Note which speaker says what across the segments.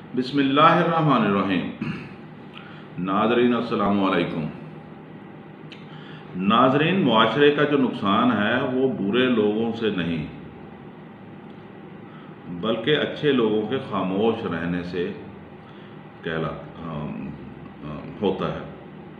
Speaker 1: बिस्मिल्लाहिर्रहमानिर्रहीम। नाज़रीन अस्सलामु अलैकुम। नाज़रीन, मुआशरे का जो नुकसान है वो बुरे लोगों से नहीं बल्कि अच्छे लोगों के खामोश रहने से कहला होता है।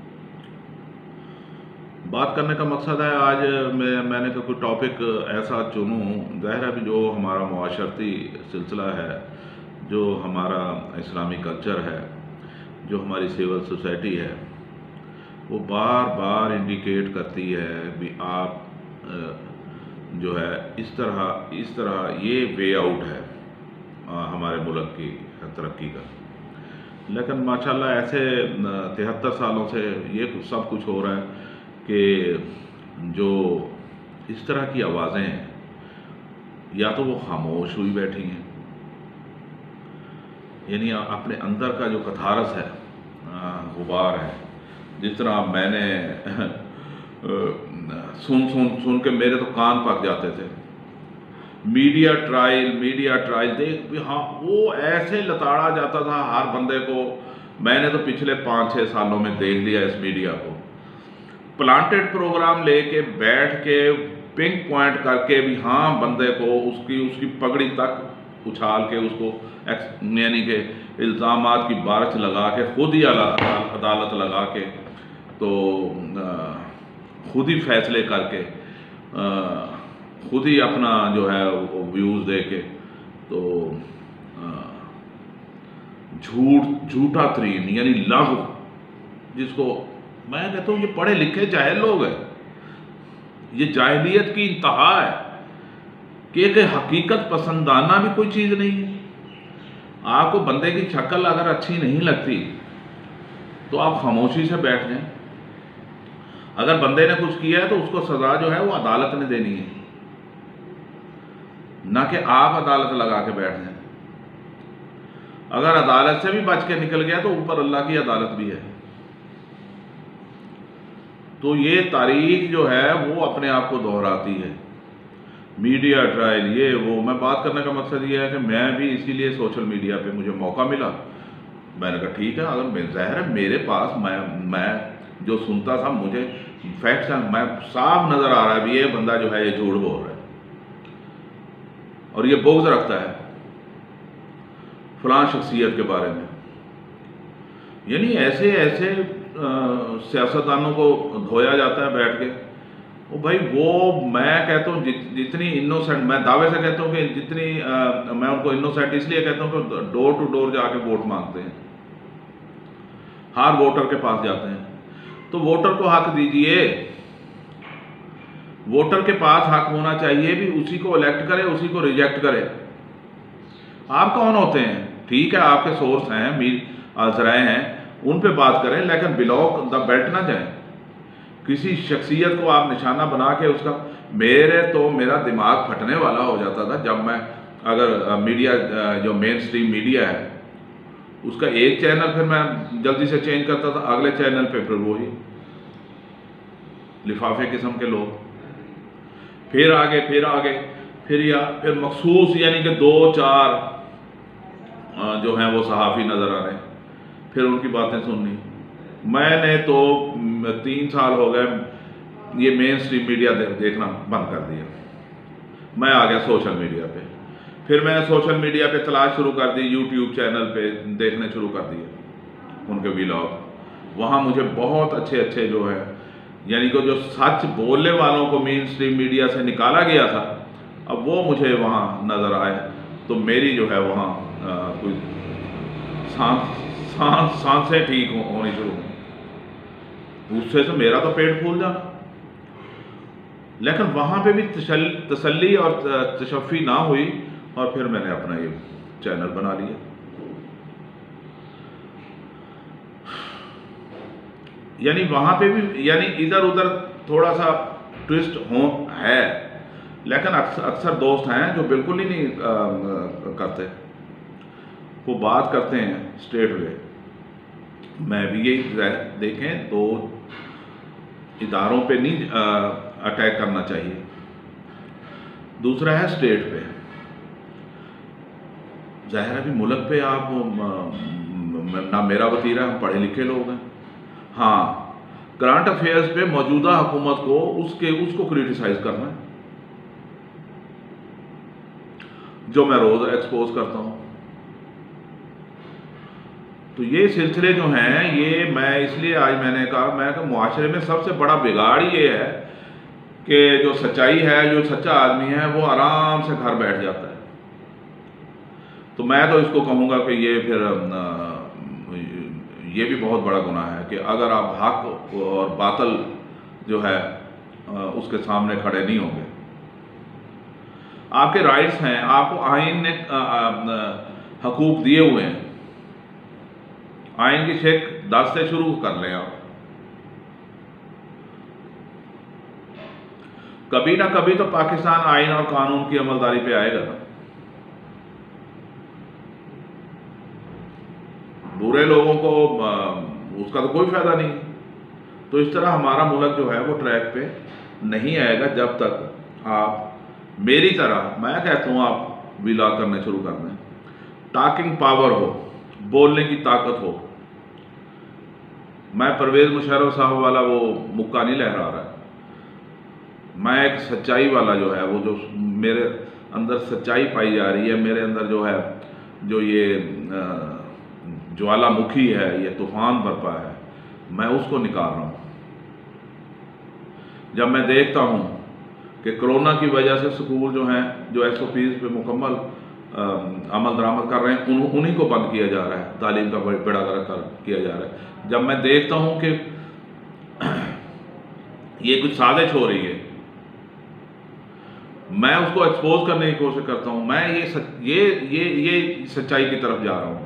Speaker 1: बात करने का मकसद है, आज मैंने कोई टॉपिक ऐसा चुनूं, ज़ाहिर है भी जो हमारा मुआशरती सिलसिला है, जो हमारा इस्लामी कल्चर है, जो हमारी सिविल सोसाइटी है, वो बार बार इंडिकेट करती है भी आप जो है इस तरह ये वे आउट है हमारे मुल्क की तरक्की का। लेकिन माशाल्लाह ऐसे 73 सालों से ये सब कुछ हो रहा है कि जो इस तरह की आवाज़ें हैं, या तो वो खामोश हुई बैठी हैं, यानी अपने अंदर का जो कथारस है, गुबार है, जिस तरह मैंने सुन के मेरे तो कान पक जाते थे। मीडिया ट्रायल देख भी, हाँ, वो ऐसे लताड़ा जाता था हर बंदे को। मैंने तो पिछले 5-6 सालों में देख लिया इस मीडिया को। प्लांटेड प्रोग्राम लेके बैठ के पिंक पॉइंट करके भी, हाँ, बंदे को उसकी पगड़ी तक उछाल के उसको यानी कि इल्ज़ामात की बारिश लगा के खुद ही अदालत लगा के, तो खुद ही फैसले करके, खुद ही अपना जो है व्यूज़ दे के, तो झूठा तरीन यानी लघु, जिसको मैं कहता हूँ ये पढ़े लिखे जाहिल लोग हैं। ये जाहिलियत की इंतहा है कि एक हकीकत पसंदाना भी कोई चीज़ नहीं है। आपको बंदे की शक्ल अगर अच्छी नहीं लगती तो आप खामोशी से बैठ जाएं। अगर बंदे ने कुछ किया है तो उसको सज़ा जो है वो अदालत ने देनी है, ना कि आप अदालत लगा के बैठ जाएं। अगर अदालत से भी बच के निकल गया तो ऊपर अल्लाह की अदालत भी है। तो ये तारीख जो है वो अपने आप को दोहराती है। मीडिया ट्रायल, ये वो, मैं बात करने का मकसद ये है कि मैं भी इसीलिए सोशल मीडिया पे मुझे मौका मिला, मैंने कहा ठीक है, अगर ज़ाहिर है मेरे पास मैं जो सुनता था, मुझे फैक्ट्स मैं साफ नज़र आ रहा है भी ये बंदा जो है ये झूठ बोल रहा है और ये बोझ रखता है फलां शख्सियत के बारे में। यानी ऐसे सियासतदानों को धोया जाता है बैठ के। वो भाई, वो मैं कहता हूँ जितनी इनोसेंट, मैं दावे से कहता हूँ कि जितनी मैं उनको इनोसेंट इसलिए कहता हूँ कि डोर टू डोर जाके वोट मांगते हैं, हर वोटर के पास जाते हैं। तो वोटर को हक दीजिए। वोटर के पास हक होना चाहिए भी, उसी को इलेक्ट करे, उसी को रिजेक्ट करे। आप कौन होते हैं? ठीक है, आपके सोर्स हैं, जराए हैं, उन पे बात करें, लेकिन बिलो द बेल्ट ना जाएं। किसी शख्सियत को आप निशाना बना के उसका, मेरा दिमाग फटने वाला हो जाता था जब मैं, अगर मीडिया जो मेन स्ट्रीम मीडिया है उसका एक चैनल फिर मैं जल्दी से चेंज करता था, अगले चैनल पे फिर वही लिफाफे किस्म के लोग, फिर आगे फिर मखसूस यानी कि 2-4 जो हैं वो सहाफ़ी नज़र आ रहे हैं, फिर उनकी बातें सुननी। मैंने तो 3 साल हो गए ये मेन स्ट्रीम मीडिया देखना बंद कर दिया। मैं आ गया सोशल मीडिया पे। फिर मैंने सोशल मीडिया पे तलाश शुरू कर दी, यूट्यूब चैनल पे देखने शुरू कर दिए उनके व्लॉग। वहाँ मुझे बहुत अच्छे जो है, यानी कि जो सच बोलने वालों को मेन स्ट्रीम मीडिया से निकाला गया था, अब वो मुझे वहाँ नज़र आए, तो मेरी जो है वहाँ कोई सांसें ठीक होनी शुरू हुई। उससे तो मेरा तो पेट फूल जाना। लेकिन वहाँ पे भी तसल्ली और तशफ़ी ना हुई, और फिर मैंने अपना ये चैनल बना लिया। यानी वहाँ पे भी, यानी इधर उधर थोड़ा सा ट्विस्ट है, लेकिन अक्सर दोस्त हैं जो बिल्कुल ही नहीं करते, वो बात करते हैं स्ट्रेट वे। मैं भी यही देखें, तो इदारों पे नहीं अटैक करना चाहिए। दूसरा है स्टेट पे। ज़ाहिर है भी मुल्क पे आप ना मेरा वतीरा, हम पढ़े लिखे लोग हैं। हाँ, करंट अफेयर्स पे मौजूदा हुकूमत को उसको क्रिटिसाइज करना है, जो मैं रोज़ एक्सपोज करता हूँ। तो ये सिलसिले जो हैं, ये मैं इसलिए आज मैंने कहा मुआशरे में सबसे बड़ा बिगाड़ ये है कि जो सच्चाई है, जो सच्चा आदमी है, वो आराम से घर बैठ जाता है। तो मैं तो इसको कहूँगा कि ये फिर ये भी बहुत बड़ा गुनाह है कि अगर आप हक और बातल जो है उसके सामने खड़े नहीं होंगे। आपके राइट्स हैं, आपको आइन ने हकूक दिए हुए हैं। आइन की शेख 10 से शुरू कर लें आप। कभी ना कभी तो पाकिस्तान आइन और कानून की अमलदारी पे आएगा ना। बुरे लोगों को उसका तो कोई फायदा नहीं। तो इस तरह हमारा मुल्क जो है वो ट्रैक पे नहीं आएगा जब तक आप मेरी तरह, मैं कहता हूँ आप विला करने शुरू कर दें, टॉकिंग पावर हो, बोलने की ताकत हो। मैं परवेज़ मुशर्रफ साहब वाला वो मुक्का नहीं लहरा रहा है। मैं एक सच्चाई वाला जो है, वो जो मेरे अंदर सच्चाई पाई जा रही है, मेरे अंदर जो है, जो ये ज्वालामुखी है, ये तूफान बरपा है, मैं उसको निकाल रहा हूँ। जब मैं देखता हूँ कि कोरोना की वजह से स्कूल जो हैं, जो SOPs पे मुकम्मल अमल दरामद कर रहे हैं, उन्हीं को बंद किया जा रहा है, तालीम का बेड़ा गर्क किया जा रहा है। जब मैं देखता हूँ कि ये कुछ साजिश हो रही है, मैं उसको एक्सपोज करने की कोशिश करता हूँ। मैं ये सच्चाई की तरफ जा रहा हूँ।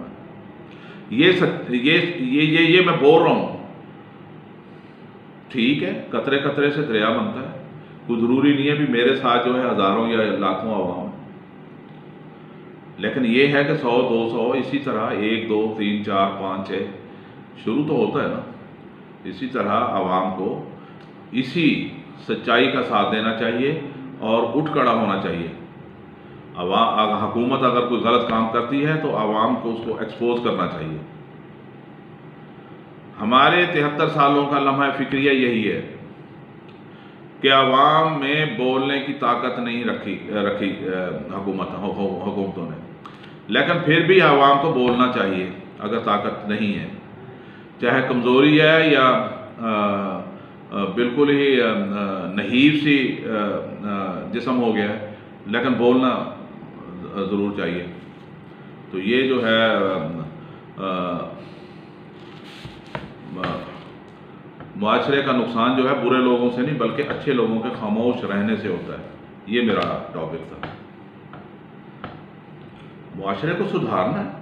Speaker 1: ये मैं बोल रहा हूँ। ठीक है, कतरे कतरे से दरिया बनता है। कोई ज़रूरी नहीं है भी मेरे साथ जो है हज़ारों या लाखों आवाम, लेकिन ये है कि 100 200 इसी तरह 1 2 3 4 5 6 शुरू तो होता है ना। इसी तरह आवाम को इसी सच्चाई का साथ देना चाहिए और उठ खड़ा होना चाहिए। हुकूमत अगर कोई गलत काम करती है तो आवाम को उसको एक्सपोज करना चाहिए। हमारे 73 सालों का लम्हा फ़िक्रिया यही है कि आवाम में बोलने की ताकत नहीं रखी हुकूमतों ने, लेकिन फिर भी आवाम को बोलना चाहिए अगर ताकत नहीं है, चाहे कमज़ोरी है या बिल्कुल ही नहीब सी जिस्म हो गया है, लेकिन बोलना ज़रूर चाहिए। तो ये जो है मुआशरे का नुकसान जो है बुरे लोगों से नहीं बल्कि अच्छे लोगों के खामोश रहने से होता है। ये मेरा टॉपिक था। मुआशरे को सुधारना है।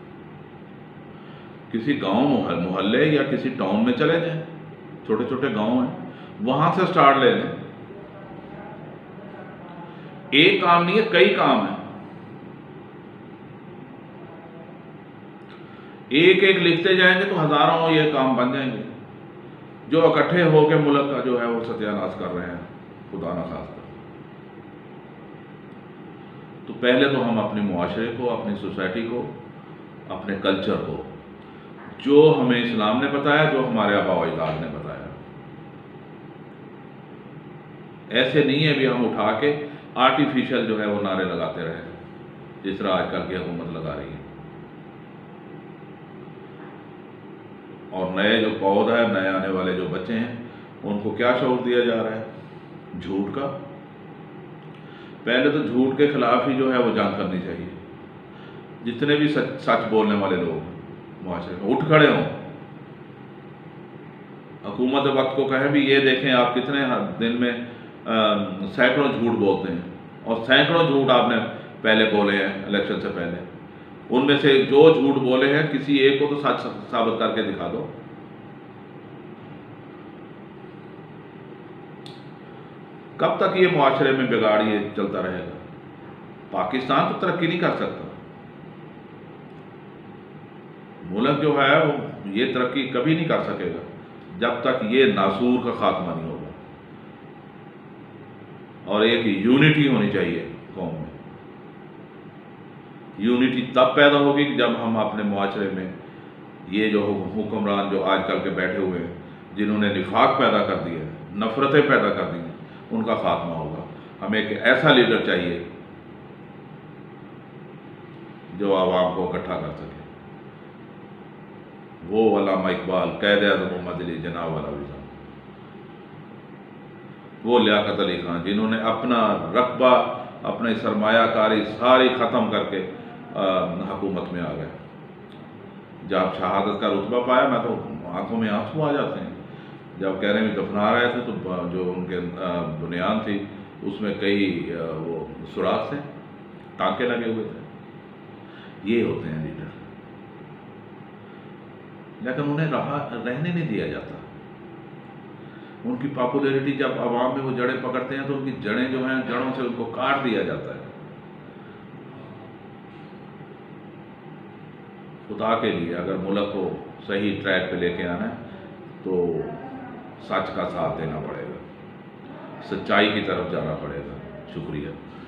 Speaker 1: किसी गांव मोहल्ले या किसी टाउन में चले जाएं, छोटे छोटे गांव हैं, वहां से स्टार्ट ले लें। एक काम नहीं है, कई काम है। एक एक लिखते जाएंगे तो हजारों ये काम बन जाएंगे जो इकट्ठे होकर मुल्क का जो है वो सत्यानाश कर रहे हैं, खुदा ना खास्ता। तो पहले तो हम अपने मुआशरे को, अपनी सोसाइटी को, अपने कल्चर को, जो हमें इस्लाम ने बताया, जो हमारे आबा व अजदाद ने बताया, ऐसे नहीं है भी हम उठा के आर्टिफिशियल जो है वो नारे लगाते रहे जिस तरह आजकल की हुकूमत लगा रही है। और नए जो पौधा है, नए आने वाले जो बच्चे हैं, उनको क्या शऊर दिया जा रहा है? झूठ का। पहले तो झूठ के खिलाफ ही जो है वो जंग करनी चाहिए। जितने भी सच बोलने वाले लोग मुआशरे में उठ खड़े हों, हुकूमत वक्त को कहें भी ये देखें आप कितने दिन में सैकड़ों झूठ बोलते हैं, और सैकड़ों झूठ आपने पहले बोले हैं इलेक्शन से पहले। उनमें से जो झूठ बोले हैं किसी एक को तो सच साबित करके दिखा दो। कब तक ये मुआशरे में बिगाड़ ये चलता रहेगा? पाकिस्तान तो तरक्की नहीं कर सकता। मुल्क जो है वो ये तरक्की कभी नहीं कर सकेगा जब तक ये नासूर का खात्मा नहीं होगा। और एक यूनिटी होनी चाहिए कौम में। यूनिटी तब पैदा होगी कि जब हम अपने मुआशरे में ये जो हुक्मरान जो आजकल के बैठे हुए हैं, जिन्होंने निफाक पैदा कर दिया है, नफ़रतें पैदा कर दी हैं, उनका खात्मा होगा। हमें एक ऐसा लीडर चाहिए जो आवाम को इकट्ठा कर सके। वो अल्लामा इकबाल, कैद आज़म मोहम्मद अली जनाब वाला भी था, वो लियाकत अली खान, जिन्होंने अपना रकबा, अपनी सरमायाकारी सारी ख़त्म करके हुकूमत में आ गए। जब शहादत का रुतबा पाया, मैं तो आंखों में आंसू आ जाते हैं। जब कहने में दफना रहे थे तो जो उनके बुनियाद थी उसमें कई वो सुराख थे, टाँके लगे हुए थे। ये होते हैं लीडर, लेकिन उन्हें रहने नहीं दिया जाता। उनकी पॉपुलैरिटी जब आवाम में वो जड़ें पकड़ते हैं तो उनकी जड़ें जो हैं, जड़ों से उनको काट दिया जाता है। खुदा के लिए अगर मुल्क को सही ट्रैक पे लेके आना है तो सच का साथ देना पड़ेगा, सच्चाई की तरफ जाना पड़ेगा। शुक्रिया।